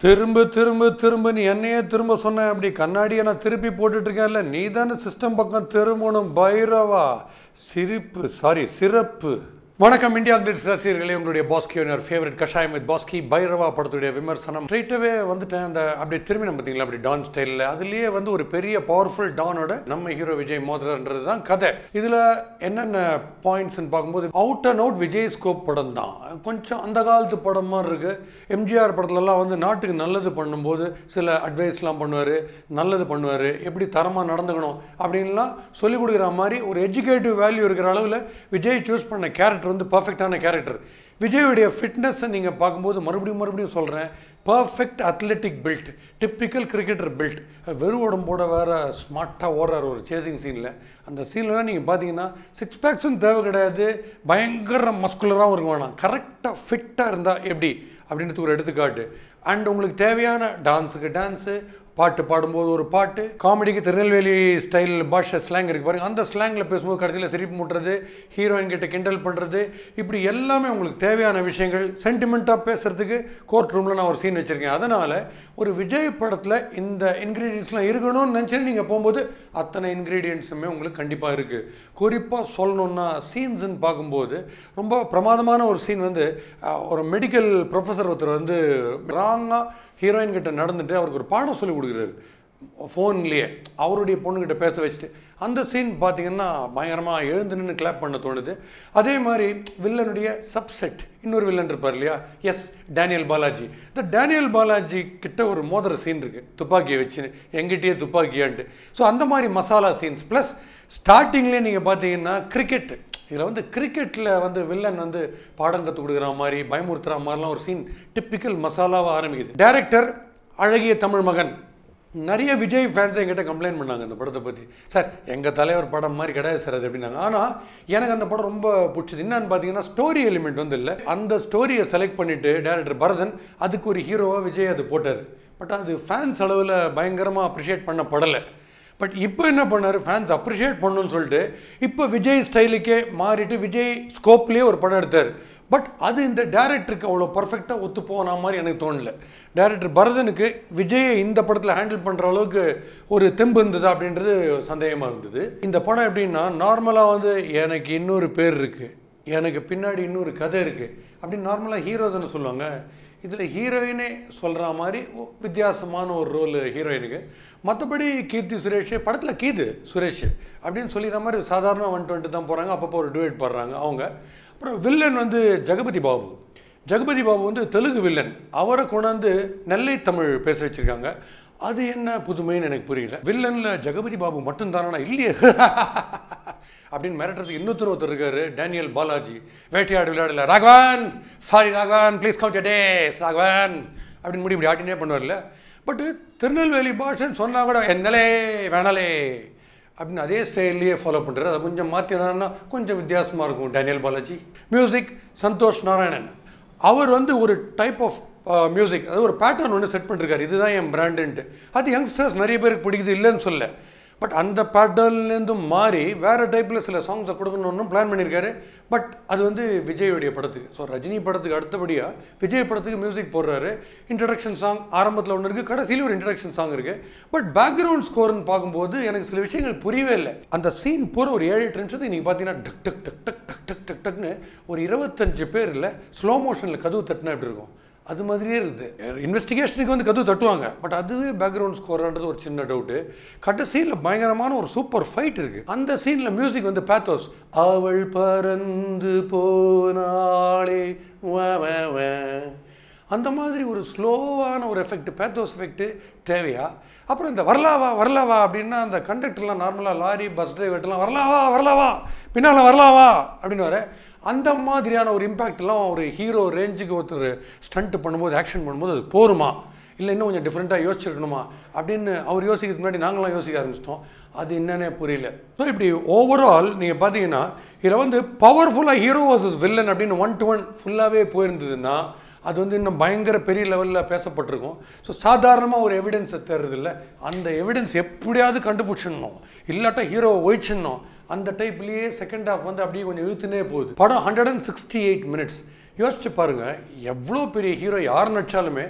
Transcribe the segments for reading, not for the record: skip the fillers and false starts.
திரும்ப திரும்ப திரும்ப நீ என்னையே திரும்ப சொன்ன அப்படி கண்ணாடியை நான் திருப்பி போட்டுட்டு இருக்கேன்ல நீ தானே சிஸ்டம் பக்கம் திரும்பணும் பைரவா சிறப்பு வணக்கம் இந்தியா கிளிட்ஸ் ரசிகர்களே உங்களுடைய பாஸ்கி யுவர் ஃபேவரட் கஷாயம் வித் பாஸ்கி பைரவா படத்துடைய விமர்சனம் ஸ்ட்ரைட்டாகவே வந்துட்டேன் அந்த அப்படியே திரும்பின பார்த்தீங்களா அப்படி டான் ஸ்டைலில் அதுலேயே வந்து ஒரு பெரிய பவர்ஃபுல் டானோட நம்ம ஹீரோ விஜய் மோதிரன்றது தான் கதை இதில் என்னென்ன பாயிண்ட்ஸ்ன்னு பார்க்கும்போது out and out Vijay scope படம் தான் கொஞ்சம் அந்த காலத்து படம் மாதிரி இருக்குது எம்ஜிஆர் படத்துலலாம் வந்து நாட்டுக்கு நல்லது பண்ணும்போது சில அட்வைஸ்லாம் பண்ணுவார் நல்லது பண்ணுவார் எப்படி தரமாக நடந்துக்கணும் அப்படின்லாம் சொல்லிக் கொடுக்குற மாதிரி ஒரு எஜுகேட்டிவ் வேல்யூ இருக்கிற அளவில் விஜய் சூஸ் பண்ண கேரக்டர் வந்து பர்ஃபெக்டான கேரக்டர் விஜயுடைய ஃபிட்னஸை நீங்கள் பார்க்கும்போது மறுபடியும் சொல்கிறேன் perfect athletic build typical cricketer build வெறும் உடம்போட வேறு ஸ்மார்ட்டாக ஓடுறார் ஒரு சேசிங் சீனில் அந்த சீன்லாம் நீங்கள் பார்த்தீங்கன்னா சிக்ஸ் பேக்ஸும் தேவை கிடையாது பயங்கர மஸ்குலராகவும் இருக்க வேணாம் கரெக்டாக ஃபிட்டாக இருந்தால் எப்படி அப்படின்றதுக்கு ஒரு எடுத்துக்காட்டு அண்ட் உங்களுக்கு தேவையான டான்ஸுக்கு டான்ஸு பாட்டு பாடும்போது ஒரு பாட்டு காமெடிக்கு திருநெல்வேலி ஸ்டைல் பாஷை ஸ்லாங் இருக்குது பாருங்கள் அந்த ஸ்லாங்கில் பேசும்போது கடைசியில் சிரிப்பு முட்டுறது ஹீரோயின் கிட்ட கிண்டல் பண்ணுறது இப்படி எல்லாமே உங்களுக்கு தேவையான விஷயங்கள் சென்டிமெண்ட்டாக பேசுகிறதுக்கு கோர்ட் ரூமில் நான் ஒரு சீன் வச்சுருக்கேன் அதனால் ஒரு விஜய் படத்தில் இந்த இன்க்ரீடியன்ஸ்லாம் இருக்கணும்னு நினச்சி நீங்கள் போகும்போது அத்தனை இன்க்ரீடியன்ஸுமே உங்களுக்கு கண்டிப்பாக இருக்குது குறிப்பாக சொல்லணுன்னா சீன்ஸுன்னு பார்க்கும்போது ரொம்ப பிரமாதமான ஒரு சீன் வந்து ஒரு மெடிக்கல் ப்ரொஃபஸர் ஒருத்தர் வந்து ராங்காக ஹீரோயின் கிட்ட நடந்துட்டு அவருக்கு ஒரு பாடம் சொல்லி கொடுக்குறாரு ஃபோன்லேயே அவருடைய பொண்ணுக்கிட்ட பேச வச்சுட்டு அந்த சீன் பார்த்தீங்கன்னா பயங்கரமாக எழுந்து நின்று கிளாப் பண்ண தோணுது அதே மாதிரி வில்லனுடைய சப்செட் இன்னொரு வில்லன் இருப்பார் இல்லையா எஸ் டேனியல் பாலாஜி இந்த டேனியல் பாலாஜி கிட்ட ஒரு மோதிர சீன் இருக்குது துப்பாக்கியை வச்சு எங்கிட்டயே துப்பாக்கியான்ட்டு ஸோ அந்த மாதிரி மசாலா சீன்ஸ் ப்ளஸ் ஸ்டார்டிங்லேயே நீங்கள் பார்த்தீங்கன்னா கிரிக்கெட்டு இதில் வந்து கிரிக்கெட்டில் வந்து வில்லன் வந்து பாடம் கற்றுக் கொடுக்குற மாதிரி பயமுறுத்துகிற மாதிரிலாம் ஒரு சீன் டிப்பிக்கல் மசாலாவாக ஆரம்பிக்குது டைரக்டர் அழகிய தமிழ் மகன் நிறைய விஜய் ஃபேன்ஸ் என்கிட்ட கம்ப்ளைண்ட் பண்ணாங்க அந்த படத்தை பற்றி சார் எங்கள் தலைவர் படம் மாதிரி கிடையாது சார் அது அப்படின்னாங்க ஆனால் எனக்கு அந்த படம் ரொம்ப பிடிச்சது என்னன்னு பார்த்தீங்கன்னா ஸ்டோரி எலிமெண்ட் வந்து இல்லை அந்த ஸ்டோரியை செலக்ட் பண்ணிவிட்டு டைரக்டர் பரதன் அதுக்கு ஒரு ஹீரோவாக விஜய் அது போட்டார் பட் அது ஃபேன்ஸ் அளவில் பயங்கரமாக அப்ரிஷியேட் பண்ணப்படலை பட் இப்போ என்ன பண்ணார் ஃபேன்ஸ் அப்ரிஷியேட் பண்ணணும்னு சொல்லிட்டு இப்போ விஜய் ஸ்டைலுக்கே மாறிட்டு விஜய் ஸ்கோப்லேயே ஒரு படம் எடுத்தார் பட் அது இந்த டேரக்டருக்கு அவ்வளோ பர்ஃபெக்டாக ஒத்து போன மாதிரி எனக்கு தோணலை டேரக்டர் பரதனுக்கு விஜயை இந்த படத்தில் ஹேண்டில் பண்ணுற அளவுக்கு ஒரு தெம்பு இருந்தது அப்படின்றது சந்தேகமாக இருந்தது இந்த படம் எப்படின்னா நார்மலாக வந்து எனக்கு இன்னொரு பேர் இருக்குது எனக்கு பின்னாடி இன்னொரு கதை இருக்குது அப்படின்னு நார்மலாக ஹீரோ தானே சொல்லுவாங்க இதில் ஹீரோயினே சொல்கிற மாதிரி வித்தியாசமான ஒரு ரோல் ஹீரோயினுக்கு மற்றபடி கீர்த்தி சுரேஷ் படத்தில் கீது சுரேஷ் அப்படின்னு சொல்லிடுற மாதிரி சாதாரணமாக வந்துட்டு தான் போகிறாங்க அப்பப்போ ஒரு டுவேட் பாடுறாங்க அவங்க அப்புறம் வில்லன் வந்து ஜெகபதி பாபு வந்து தெலுங்கு வில்லன் அவரை கொண்டாந்து நெல்லை தமிழ் பேச வச்சுருக்காங்க அது என்ன புதுமைன்னு எனக்கு புரியல வில்லனில் ஜெகபதி பாபு மட்டும்தானா இல்லையே அப்படின்னு மிரட்டுறதுக்கு ஒருத்தர் இருக்காரு டேனியல் பாலாஜி வேட்டையாடு விளையாடல Raghavan please count your days Raghavan அப்படின்னு இப்படி ஆட்டினே பண்ணுவார்ல பட்டு திருநெல்வேலி பாஷன்னு சொன்னால் கூட என்னலே வேணாலே அப்படின்னு அதே ஸ்டைல்லையே ஃபாலோ பண்ணுறாரு அதை கொஞ்சம் மாற்றினா கொஞ்சம் வித்தியாசமாக இருக்கும் டேனியல் பாலாஜி மியூசிக் சந்தோஷ் நாராயணன் அவர் வந்து ஒரு டைப் ஆஃப் மியூசிக் அது ஒரு பேட்டர்ன் ஒன்று செட் பண்ணிருக்காரு இதுதான் என் பிராண்டுன்ட்டு அது யங்ஸ்டர்ஸ் நிறைய பேருக்கு பிடிக்குது இல்லைன்னு சொல்ல பட் அந்த பேட்டர்ன்லேருந்து மாறி வேறு டைப்பில் சில சாங்ஸை கொடுக்கணுன்னு பிளான் பண்ணியிருக்காரு பட் அது வந்து விஜயோடைய படத்துக்கு ஸோ ரஜினி படத்துக்கு அடுத்தபடியாக விஜய் படத்துக்கு மியூசிக் போடுறாரு இன்ட்ரடக்ஷன் சாங் ஆரம்பத்தில் ஒன்று இருக்குது கடைசியில் ஒரு இன்ட்ரடக்ஷன் சாங் இருக்குது பட் பேக்ரவுண்ட் ஸ்கோர்னு பார்க்கும்போது எனக்கு சில விஷயங்கள் புரியவே இல்லை அந்த சீன் போகிற ஒரு 7-8 நிமிஷத்துக்கு நீங்கள் பார்த்தீங்கன்னா டக் டக் டக் டக் டக் டக் டக் டக்னு ஒரு 25 பேர் இல்லை ஸ்லோ மோஷனில் கதவு தட்டினா எப்படி இருக்கும் அது மாதிரியே இருக்குது இன்வெஸ்டிகேஷனுக்கு வந்து கதவு தட்டுவாங்க பட் அதுவே பேக்ரவுண்ட் ஸ்கோர்ன்றது ஒரு சின்ன டவுட்டு கடைசியில் பயங்கரமான ஒரு சூப்பர் ஃபைட் இருக்குது அந்த சீனில் மியூசிக் வந்து பேத்தோஸ் அவள் பறந்து போனாளே அந்த மாதிரி ஒரு ஸ்லோவான ஒரு எஃபெக்ட் பேத்தோஸ் எஃபெக்ட் தேவையா அப்புறம் இந்த வரலாவா அப்படின்னா அந்த கண்டக்டர்லாம் நார்மலாக லாரி பஸ் டிரைவர்லாம் வரலாவா பின்னால் வரலாவா அப்படின்னு வர அந்த மாதிரியான ஒரு இம்பேக்ட்லாம் ஒரு ஹீரோ ரேஞ்சுக்கு ஒருத்தர் ஸ்டண்ட் பண்ணும்போது ஆக்ஷன் பண்ணும்போது அது போருமா இல்லை இன்னும் கொஞ்சம் டிஃப்ரெண்ட்டாக யோசிச்சிருக்கணுமா அப்படின்னு அவர் யோசிக்கிறதுக்கு முன்னாடி நாங்களாம் யோசிக்க ஆரம்பிச்சிட்டோம் அது என்னன்னே புரியல ஸோ இப்படி ஓவரால் நீங்கள் பார்த்தீங்கன்னா இதில் வந்து பவர்ஃபுல்லாக ஹீரோ வர்சஸ் வில்லன் அப்படின்னு 1-to-1 ஃபுல்லாகவே போயிருந்ததுன்னா அது வந்து இன்னும் பயங்கர பெரிய லெவலில் பேசப்பட்டிருக்கும் ஸோ சாதாரணமாக ஒரு எவிடன்ஸை தருறதில்ல அந்த எவிடன்ஸ் எப்படியாவது கண்டுபிடிச்சிடணும் இல்லாட்டா ஹீரோவை ஒழிச்சிடணும் அந்த டைப்லேயே செகண்ட் ஹாஃப் வந்து அப்படியே கொஞ்சம் இழுத்துனே போகுது படம் 168 minutes யோசிச்சு பாருங்கள், எவ்வளோ பெரிய ஹீரோ யார் நடிச்சாலுமே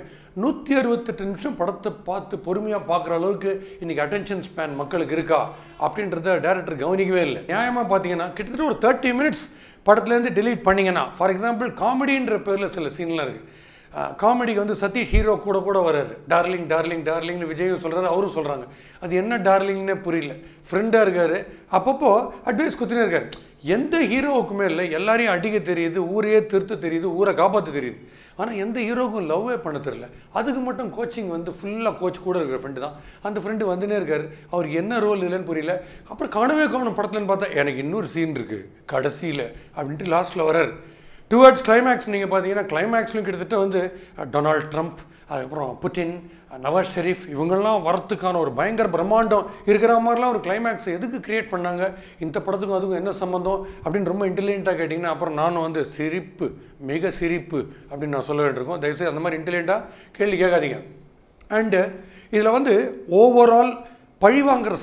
168 நிமிஷம் படத்தை பார்த்து பொறுமையாக பார்க்குற அளவுக்கு இன்றைக்கி அட்டென்ஷன் ஸ்பேன் மக்களுக்கு இருக்கா அப்படின்றத டேரக்டர் கவனிக்கவே இல்லை. நியாயமாக பார்த்தீங்கன்னா கிட்டத்தட்ட ஒரு 30 மினிட்ஸ் படத்துலேருந்து டெலீட் பண்ணிங்கன்னா, ஃபார் எக்ஸாம்பிள் காமெடின்ற பேரில் சில சீன்லாம் இருக்குது. காமெடிக்கு வந்து சதீஷ் ஹீரோ கூட வர்றாரு, டார்லிங் டார்லிங் டார்லிங்னு விஜயும் சொல்கிறாரு, அவரும் சொல்கிறாங்க. அது என்ன டார்லிங்னே புரியல. ஃப்ரெண்டாக இருக்கார், அப்பப்போ அட்வைஸ் குத்தினே இருக்கார். எந்த ஹீரோவுக்குமே இல்லை, எல்லாரையும் அடிக்க தெரியுது, ஊரையே திருத்த தெரியுது, ஊரை காப்பாற்ற தெரியுது. ஆனால் எந்த ஹீரோவுக்கும் லவ்வே பண்ண தெரியல. அதுக்கு மட்டும் கோச்சிங் வந்து ஃபுல்லாக கோச் கூட இருக்கிற ஃப்ரெண்டு தான். அந்த ஃப்ரெண்டு வந்துனே இருக்கார். அவருக்கு என்ன ரோல் இல்லைன்னு புரியல. அப்புறம் காணும் படத்துலன்னு பார்த்தா எனக்கு இன்னொரு சீன் இருக்குது கடைசியில் அப்படின்ட்டு லாஸ்ட்டில் வர்றார். டுவர்ட்ஸ் கிளைமேக்ஸ் நீங்கள் பார்த்தீங்கன்னா கிளைமேக்ஸ்லையும் கிட்டத்தட்ட வந்து டொனால்ட் ட்ரம்ப், அதுக்கப்புறம் புட்டின், நவாஸ் ஷெரீஃப் இவங்கெல்லாம் வரத்துக்கான ஒரு பயங்கர பிரம்மாண்டம் இருக்கிற மாதிரிலாம் ஒரு கிளைமேக்ஸை எதுக்கு க்ரியேட் பண்ணாங்க, இந்த படத்துக்கும் அதுக்கும் என்ன சம்மந்தம் அப்படின்னு ரொம்ப இன்டெலிஜென்ட்டாக கேட்டிங்கன்னா அப்புறம் நானும் வந்து சிரிப்பு, மிக சிரிப்பு அப்படின்னு நான் சொல்ல வேண்டியிருக்கோம். தயவுசெய்து அந்த மாதிரி இன்டெலிஜென்ட்டாக கேள்வி கேட்காதீங்க. அண்டு இதில் வந்து ஓவரால் பழிவாங்கிற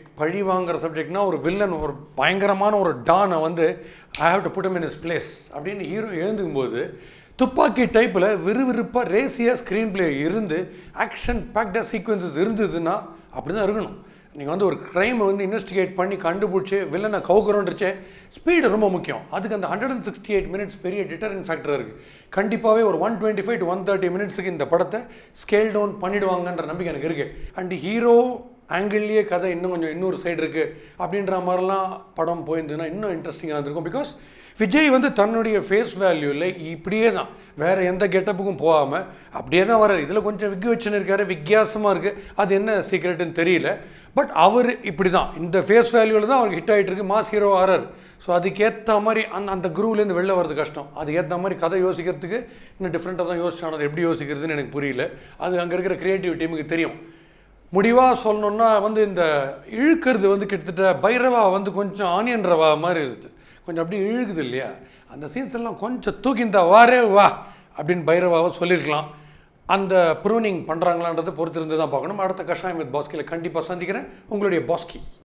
சப்ஜெக்ட்னா ஒரு வில்லன், ஒரு பயங்கரமான ஒரு டானை வந்து I have to put him in his place அப்படின்னு ஹீரோ எழுந்துக்கும்போது துப்பாக்கி டைப்பில் விறுவிறுப்பாக ரேசியாக ஸ்க்ரீன் பிளே இருந்து ஆக்ஷன் பேக்டாக சீக்வன்சஸ் இருந்ததுன்னா அப்படி தான் இருக்கணும். நீங்கள் வந்து ஒரு க்ரைமை வந்து இன்வெஸ்டிகேட் பண்ணி கண்டுபிடிச்சி வில்லனை கவுக்குறோன்றச்சே ஸ்பீடு ரொம்ப முக்கியம். அதுக்கு அந்த 168 மினிட்ஸ் பெரிய டிட்டரன் ஃபேக்டர் இருக்குது. கண்டிப்பாகவே ஒரு 125 to 130 மினிட்ஸுக்கு இந்த படத்தை ஸ்கேல் டவுன் பண்ணிவிடுவாங்கன்ற நம்பிக்கை எனக்கு இருக்குது. அண்ட் ஹீரோ ஆங்கிள்லேயே கதை இன்னும் கொஞ்சம் இன்னொரு சைடு இருக்குது அப்படின்ற மாதிரிலாம் படம் போயிருந்ததுன்னா இன்னும் இன்ட்ரெஸ்டிங்காக இருந்திருக்கும். பிகாஸ் விஜய் வந்து தன்னுடைய ஃபேஸ் வேல்யூவில் இப்படியே தான், வேறு எந்த கெட்டப்புக்கும் போகாமல் அப்படியே தான் வர்றார். இதில் கொஞ்சம் விக்கு வச்சுன்னு இருக்காரு, வித்தியாசமாக இருக்குது. அது என்ன சீக்ரெட்டுன்னு தெரியல. பட் அவர் இப்படி தான், இந்த ஃபேஸ் வேல்யூவில் தான் அவருக்கு ஹிட் ஆகிட்டு இருக்கு, மாஸ் ஹீரோ ஆறார். ஸோ அதுக்கேற்ற மாதிரி அந்த குரூவ்லேருந்து வெளில வர்றது கஷ்டம். அதுக்கேற்ற மாதிரி கதை யோசிக்கிறதுக்கு இன்னும் டிஃப்ரெண்ட்டாக தான் யோசிச்சானது. எப்படி யோசிக்கிறதுன்னு எனக்கு புரியல. அது அங்கே இருக்கிற க்ரியேட்டிவ் டீமுக்கு தெரியும். முடிவாக சொல்லணுன்னா வந்து இந்த இழுக்கிறது வந்து கிட்டத்தட்ட பைரவா வந்து கொஞ்சம் ஆனியன் ரவா மாதிரி இருக்குது. கொஞ்சம் அப்படி இழுகுது இல்லையா? அந்த சீன்ஸ் எல்லாம் கொஞ்சம் தூக்கிந்தா வாரே வா அப்படின்னு பைரவாவை சொல்லியிருக்கலாம். அந்த ப்ரூனிங் பண்ணுறாங்களான்றதை பொறுத்திருந்து தான் பார்க்கணும். அடுத்த கஷாயம் வித் பாஸ்கியில் கண்டிப்பாக சந்திக்கிறேன். உங்களுடைய பாஸ்கி.